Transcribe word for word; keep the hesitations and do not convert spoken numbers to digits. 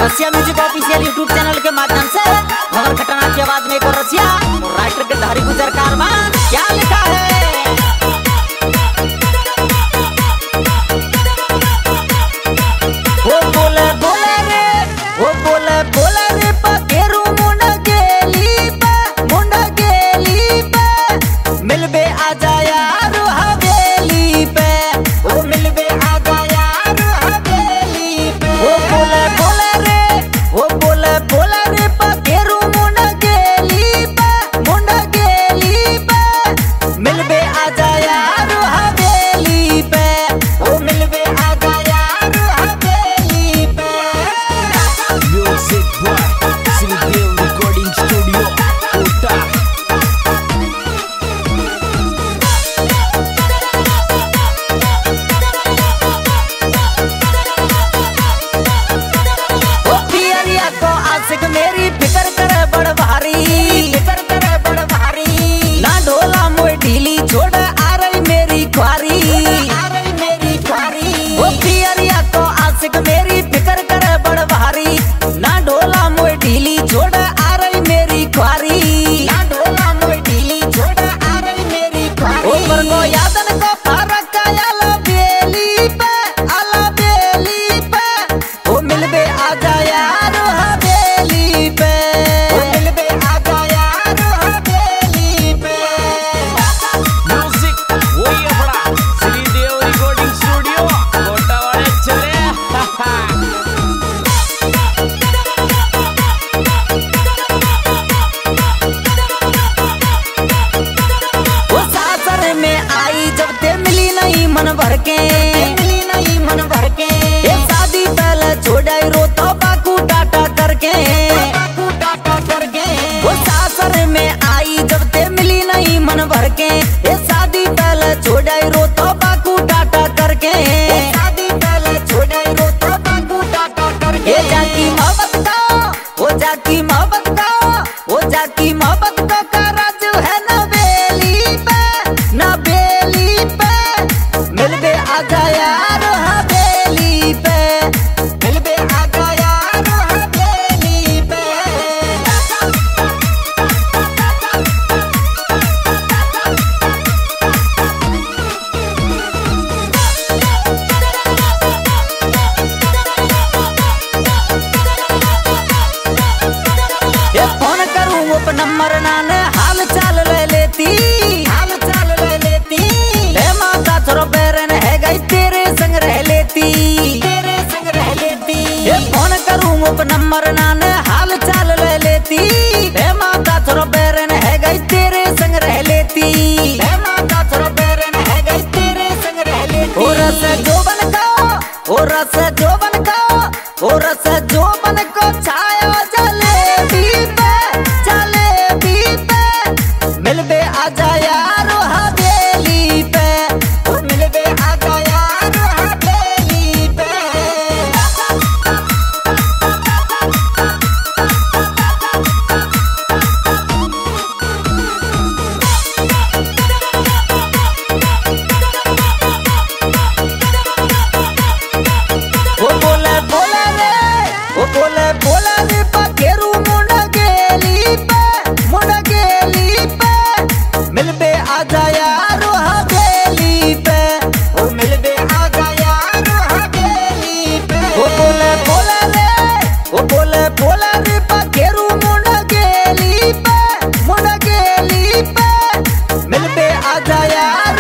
रसिया music official YouTube channel के माध्यम से मगर खतरनाक की आवाज में एक और रसिया और राइटर के धारी गुजर कारवां क्या लिखा है। वो बोले बोले रे वो बोले बोले रे पकेरू मुंडा गेली पे मुंडा गेली पे मिलबे आ जा यार हवेली पे वो मिलबे आ जा यार हवेली पे। वो बोले बोले रे वो बोले बोले रे पकेरू मुंडा गेली पे मुंडा गेली पे मिलबे आ जा यार हवेली पे वो मिलबे आ जा यार हवेली पे। Music boy Shridev recording studio Kota. आशिक मेरी फिकर करे बड़ भारी फिकर करे बड़ भारी ना ढोला मोई ढीली छोड़ आ रही मेरी ख्वारी आ रही मेरी ख्वारी। वो पियरिया को आशिक मेरी फिकर करे बड़ भारी ना ढोला मोई ढीली छोड़ आ रही मेरी ख्वारी ना ढोला मोई ढीली छोड़ आ रही मेरी ख्वारी। ऊपर को यादन को फरक आला बेली पे आला बेली पे वो मिलबे आ जा यार मन भर के मिली नहीं मन भर के ये शादी पहले छोड़ाई रोता बाकू टाटा करके बाकू टाटा करके। वो सासर में आई जब ते मिली नहीं मन भर के ये शादी पहले छोड़ाई रोता बाकू टाटा करके शादी पहले छोड़ाई रोता बाकू टाटा करके। ये जाकी मोहब्बत का वो जाकी मोहब्बत का वो जाकी मोहब्बत का का राज है ना बेली पे ना बेली पे मिलबे आ जा यार हवेली पे मिलबे आ जा यार हवेली पे। ये फोन करूं वो नंबर नाने हाल चाल ले लेती हाल चाल ले लेती ले माता थोड़ा बेरन है गई तेरे संग रह लेती तेरे संग रह लेती। ये फोन करूं वो नंबर नाने हाल चाल ले लेती ले माता थोड़ा बेरन है गई तेरे संग रह लेती ले माता थोड़ा बेरन है गई तेरे संग रह लेती। ओ रस जोबन का ओ रस जोबन का ओ रस जोबन को छाया जलेबी पे जलेबी पे मिलबे आ जा यार हवेली पे ओ मिलबे आ जा यार हवेली पे। वो बोले बोले रे वो बोले बोले रे पकेरू मुंडा गेली पे मुंडा गेली पे मिलबे आ जा यार हवेली पे वो मिलबे आ जा यार हवेली पे। वो बोले बोले रे वो बोले बोले रे पकेरू मुंडा गेली पे मुंडा गेली पे मिलबे आ जा यार